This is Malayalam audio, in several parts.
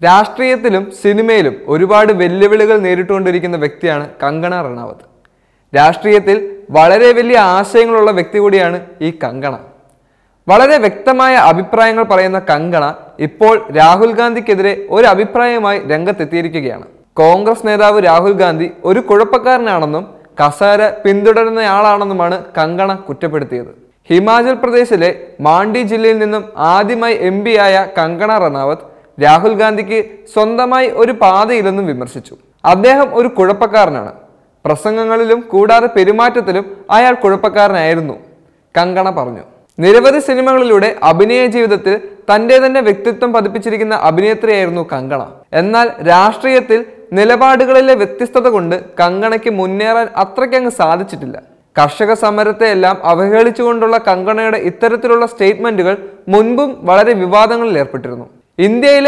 രാഷ്ട്രീയത്തിലും സിനിമയിലും ഒരുപാട് വെല്ലുവിളികൾ നേരിട്ടുകൊണ്ടിരിക്കുന്ന വ്യക്തിയാണ് കങ്കണ റണാവത്ത്. രാഷ്ട്രീയത്തിൽ വളരെ വലിയ ആശയങ്ങളുള്ള വ്യക്തി കൂടിയാണ് ഈ കങ്കണ. വളരെ വ്യക്തമായ അഭിപ്രായങ്ങൾ പറയുന്ന കങ്കണ ഇപ്പോൾ രാഹുൽ ഗാന്ധിക്കെതിരെ ഒരു അഭിപ്രായവുമായി രംഗത്തെത്തിയിരിക്കുകയാണ്. കോൺഗ്രസ് നേതാവ് രാഹുൽ ഗാന്ധി ഒരു കുഴപ്പക്കാരനാണെന്നും കസേര പിന്തുടരുന്നയാളാണെന്നുമാണ് കങ്കണ കുറ്റപ്പെടുത്തിയത്. ഹിമാചൽ പ്രദേശിലെ മാണ്ഡി ജില്ലയിൽ നിന്നും ആദ്യമായി MP ആയ കങ്കണ റണാവത്ത് രാഹുൽ ഗാന്ധിക്ക് സ്വന്തമായി ഒരു പാതയില്ലെന്നും വിമർശിച്ചു. അദ്ദേഹം ഒരു കുഴപ്പക്കാരനാണ്, പ്രസംഗങ്ങളിലും കൂടാതെ പെരുമാറ്റത്തിലും അയാൾ കുഴപ്പക്കാരനായിരുന്നു, കങ്കണ പറഞ്ഞു. നിരവധി സിനിമകളിലൂടെ അഭിനയ ജീവിതത്തിൽ തൻ്റെ തന്നെ വ്യക്തിത്വം പതിപ്പിച്ചിരിക്കുന്ന അഭിനേത്രിയായിരുന്നു കങ്കണ. എന്നാൽ രാഷ്ട്രീയത്തിൽ നിലപാടുകളിലെ വ്യത്യസ്തത കൊണ്ട് കങ്കണയ്ക്ക് മുന്നേറാൻ അത്രയ്ക്കങ്ങ് സാധിച്ചിട്ടില്ല. കർഷക സമരത്തെ എല്ലാം അവഹേളിച്ചുകൊണ്ടുള്ള കങ്കണയുടെ ഇത്തരത്തിലുള്ള സ്റ്റേറ്റ്മെന്റുകൾ മുൻപും വളരെ വിവാദങ്ങളിൽ ഏർപ്പെട്ടിരുന്നു. ഇന്ത്യയിലെ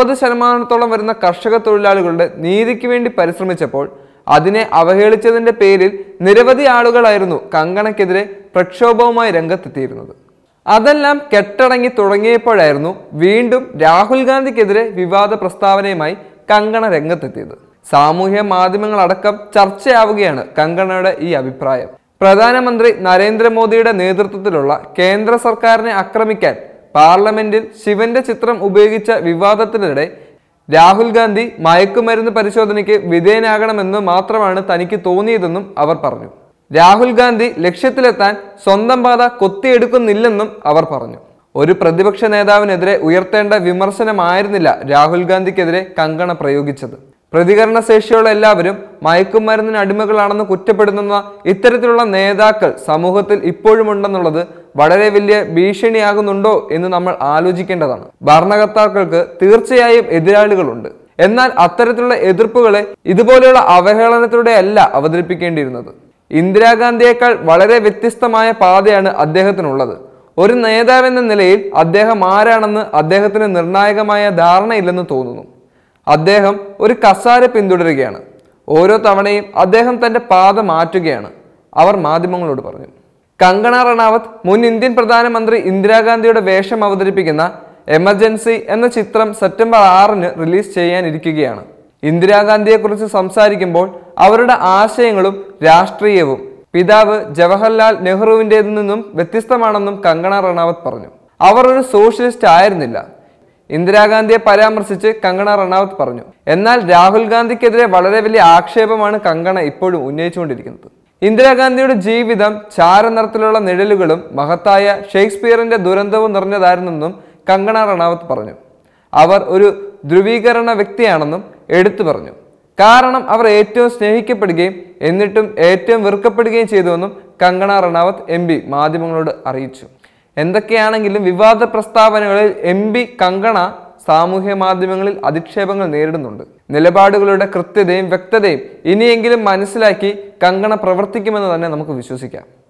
50% വരുന്ന കർഷക തൊഴിലാളികളുടെ നീതിക്ക് വേണ്ടി പരിശ്രമിച്ചപ്പോൾ അതിനെ അവഹേളിച്ചതിന്റെ പേരിൽ നിരവധി ആളുകളായിരുന്നു കങ്കണയ്ക്കെതിരെ പ്രക്ഷോഭവുമായി രംഗത്തെത്തിയിരുന്നത്. അതെല്ലാം കെട്ടടങ്ങി തുടങ്ങിയപ്പോഴായിരുന്നു വീണ്ടും രാഹുൽ ഗാന്ധിക്കെതിരെ വിവാദ പ്രസ്താവനയുമായി കങ്കണ രംഗത്തെത്തിയത്. സാമൂഹ്യ മാധ്യമങ്ങളടക്കം ചർച്ചയാവുകയാണ് കങ്കണയുടെ ഈ അഭിപ്രായം. പ്രധാനമന്ത്രി നരേന്ദ്രമോദിയുടെ നേതൃത്വത്തിലുള്ള കേന്ദ്ര സർക്കാരിനെ ആക്രമിക്കാൻ പാർലമെന്റിൽ ശിവന്റെ ചിത്രം ഉപയോഗിച്ച വിവാദത്തിനിടെ രാഹുൽ ഗാന്ധി മയക്കുമരുന്ന് പരിശോധനയ്ക്ക് വിധേയനാകണമെന്ന് മാത്രമാണ് തനിക്ക് തോന്നിയതെന്നും അവർ പറഞ്ഞു. രാഹുൽ ഗാന്ധി ലക്ഷ്യത്തിലെത്താൻ സ്വന്തം പാത കൊത്തിയെടുക്കുന്നില്ലെന്നും അവർ പറഞ്ഞു. ഒരു പ്രതിപക്ഷ നേതാവിനെതിരെ ഉയർത്തേണ്ട വിമർശനമായിരുന്നില്ല രാഹുൽ ഗാന്ധിക്കെതിരെ കങ്കണ പ്രയോഗിച്ചത്. പ്രതികരണ ശേഷിയുള്ള എല്ലാവരും മയക്കുമരുന്നിന് അടിമകളാണെന്ന് കുറ്റപ്പെടുത്തുന്ന ഇത്തരത്തിലുള്ള നേതാക്കൾ സമൂഹത്തിൽ ഇപ്പോഴും ഉണ്ടെന്നുള്ളത് വളരെ വലിയ ഭീഷണിയാകുന്നുണ്ടോ എന്ന് നമ്മൾ ആലോചിക്കേണ്ടതാണ്. ഭരണകർത്താക്കൾക്ക് തീർച്ചയായും എതിരാളികളുണ്ട്. എന്നാൽ അത്തരത്തിലുള്ള എതിർപ്പുകളെ ഇതുപോലെയുള്ള അവഹേളനത്തിലൂടെ അല്ല അവതരിപ്പിക്കേണ്ടിയിരുന്നത്. ഇന്ദിരാഗാന്ധിയേക്കാൾ വളരെ വ്യത്യസ്തമായ പാതയാണ് അദ്ദേഹത്തിനുള്ളത്. ഒരു നേതാവെന്ന നിലയിൽ അദ്ദേഹം ആരാണെന്ന് അദ്ദേഹത്തിന് നിർണായകമായ ധാരണയില്ലെന്ന് തോന്നുന്നു. അദ്ദേഹം ഒരു കസാര പിന്തുടരുകയാണ്. ഓരോ തവണയും അദ്ദേഹം തന്റെ പാത മാറ്റുകയാണ്, അവർ മാധ്യമങ്ങളോട് പറഞ്ഞു. കങ്കണ റണാവത്ത് മുൻ ഇന്ത്യൻ പ്രധാനമന്ത്രി ഇന്ദിരാഗാന്ധിയുടെ വേഷം അവതരിപ്പിക്കുന്ന എമർജൻസി എന്ന ചിത്രം സെപ്റ്റംബർ 6 റിലീസ് ചെയ്യാനിരിക്കുകയാണ്. ഇന്ദിരാഗാന്ധിയെക്കുറിച്ച് സംസാരിക്കുമ്പോൾ അവരുടെ ആശയങ്ങളും രാഷ്ട്രീയവും പിതാവ് ജവഹർലാൽ നെഹ്റുവിൻ്റെതിൽ നിന്നും വ്യത്യസ്തമാണെന്നും കങ്കണ റണാവത്ത് പറഞ്ഞു. അവർ ഒരു സോഷ്യലിസ്റ്റ് ആയിരുന്നില്ല, ഇന്ദിരാഗാന്ധിയെ പരാമർശിച്ച് കങ്കണ റണാവത്ത് പറഞ്ഞു. എന്നാൽ രാഹുൽ ഗാന്ധിക്കെതിരെ വളരെ വലിയ ആക്ഷേപമാണ് കങ്കണ ഇപ്പോഴും ഉന്നയിച്ചുകൊണ്ടിരിക്കുന്നത്. ഇന്ദിരാഗാന്ധിയുടെ ജീവിതം ചാരനിറത്തിലുള്ള നിഴലുകളും മഹത്തായ ഷേക്സ്പിയറിന്റെ ദുരന്തവും നിറഞ്ഞതായിരുന്നെന്നും കങ്കണ റണാവത്ത് പറഞ്ഞു. അവർ ഒരു ധ്രുവീകരണ വ്യക്തിയാണെന്നും എടുത്തു പറഞ്ഞു. കാരണം അവർ ഏറ്റവും സ്നേഹിക്കപ്പെടുകയും എന്നിട്ടും ഏറ്റവും വെറുക്കപ്പെടുകയും ചെയ്തുവെന്നും കങ്കണ റണാവത്ത് MP മാധ്യമങ്ങളോട് അറിയിച്ചു. എന്തൊക്കെയാണെങ്കിലും വിവാദ പ്രസ്താവനകളിൽ MP കങ്കണ സാമൂഹ്യ മാധ്യമങ്ങളിൽ അധിക്ഷേപങ്ങൾ നേരിടുന്നുണ്ട്. നിലപാടുകളുടെ കൃത്യതയും വ്യക്തതയും ഇനിയെങ്കിലും മനസ്സിലാക്കി കങ്കണ പ്രവർത്തിക്കുമെന്ന് തന്നെ നമുക്ക് വിശ്വസിക്കാം.